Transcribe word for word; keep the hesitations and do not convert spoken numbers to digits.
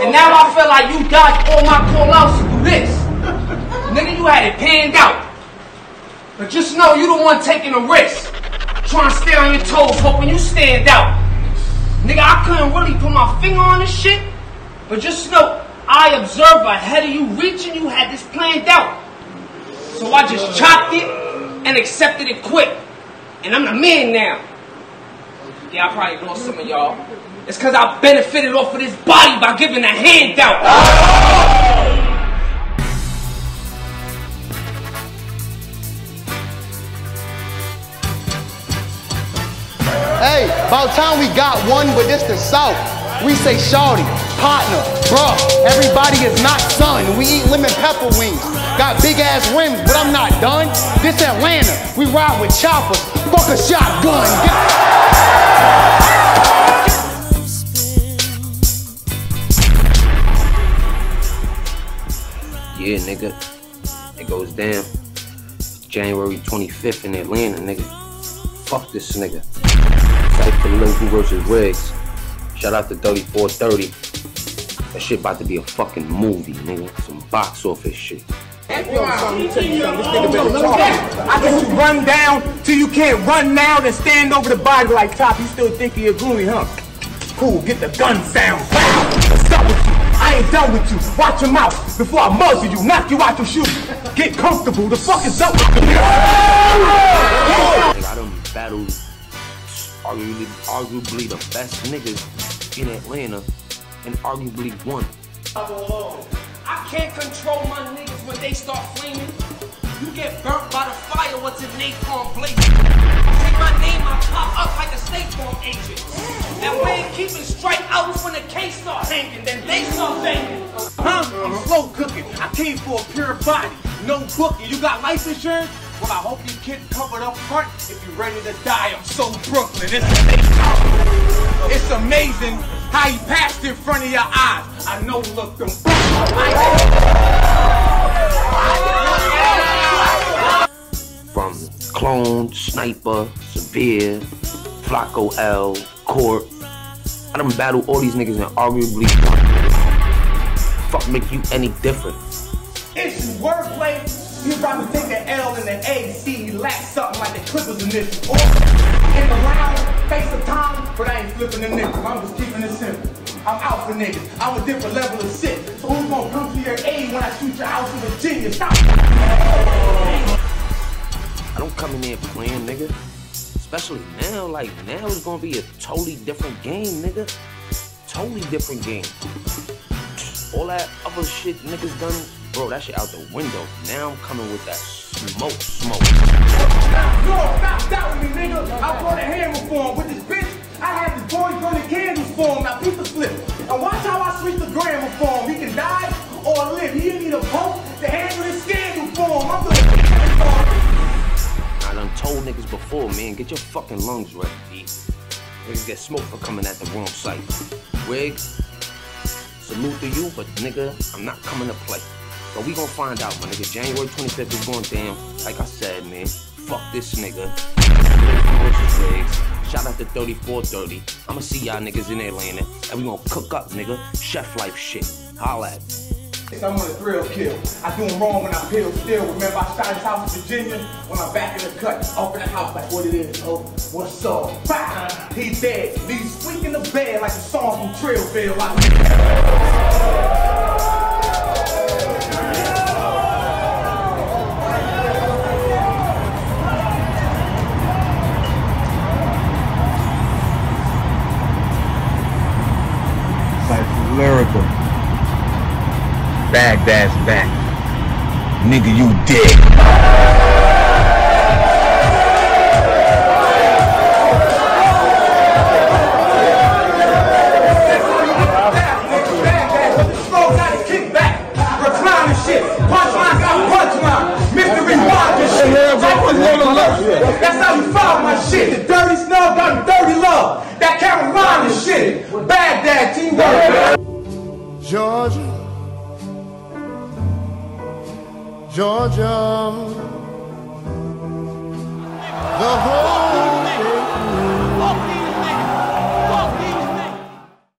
And now I feel like you dodged all my call-outs to do this. Nigga, you had it panned out. But just know you the one taking a risk. Trying to stay on your toes, hoping you stand out. Nigga, I couldn't really put my finger on this shit. But just know, I observed ahead of you reaching, you had this planned out. So I just chopped it and accepted it quick. And I'm the man now. Yeah, I probably lost some of y'all. It's cause I benefited off of this body by giving a handout. Hey, about time we got one, but this the South. We say shawty, partner, bruh. Everybody is not son. We eat lemon pepper wings. Got big ass rims, but I'm not done. This Atlanta, we ride with choppers. Fuck a shotgun. Yeah, nigga. It goes down. January twenty-fifth in Atlanta, nigga. Fuck this nigga. Cipha da Lyrical versus Riggz. Shout out to thirty-four thirty. That shit about to be a fucking movie, nigga. Some box office shit. I guess you run down till you can't run now, then stand over the body like Top. You still think you're gloomy, huh? Cool, get the gun sound. What's up with you? I ain't done with you. Watch your mouth before I muzzle you, knock you out your shoes. Get comfortable. The fuck is up with you? I done battled arguably, arguably the best niggas in Atlanta and arguably won. I can't control my niggas when they start flaming. You get burnt by the fire, what's in napalm blazing. Take my name, I pop up like a State Farm agent. That way keeping straight out when the case start hanging, then they start banging. Huh? I'm slow cooking. I came for a pure body. No booking. You got life insurance? Well, I hope you get covered up front if you're ready to die. I'm so Brooklyn. It's amazing. It's amazing how he passed in front of your eyes. I know, look, them. From Clone, Sniper, Severe, Flacco L, Court. I done battled all these niggas and arguably won. Fuck make you any different? It's wordplay. He'd rather take an L than an A, see he lacks something like the Clippers in this. Or in the round, face of time, but I ain't flipping the niggas. I'm just keeping it simple. I'm out for niggas. I'm a different level of shit. So who's gonna come to your aid when I shoot your house in Virginia? Stop. I don't come in there playing, nigga. Especially now, like now it's gonna be a totally different game, nigga. Totally different game. All that other shit niggas done, bro, that shit out the window. Now I'm coming with that smoke, smoke. No, stop doubting me, nigga. I brought a hammer for him with this bitch. I had the boys burning candles for him. Now peep the flip. And watch how I switch the grammar for him. He can die or live. He didn't need a boat to handle this scandal for him. I'm doing it for him. I done told niggas before, man, get your fucking lungs ready, B. Niggas get smoked for coming at the wrong site. Riggz, salute to you, but nigga, I'm not coming to play. But we gon' find out, my nigga. January twenty-fifth is going down. Like I said, man, fuck this nigga. Riggz. Shout out to thirty-four thirty. I'ma see y'all niggas in Atlanta, and we gon' cook up, nigga. Chef life shit. Holla at me. I'm on a thrill kill. I do him wrong when I peel still. Remember I shot his house in Virginia when I'm back in the cut. Open the house like what it is, oh, what's up? Bah! He dead. Leave squeak in the bed like a song from Trillville. Like Cipha da Lyrical. Baghdad's back. Nigga, you dead. That's how you follow my shit. The dirty snug got dirty love. That Carolina shit. Baghdad teamwork. Georgia, Georgia, the whole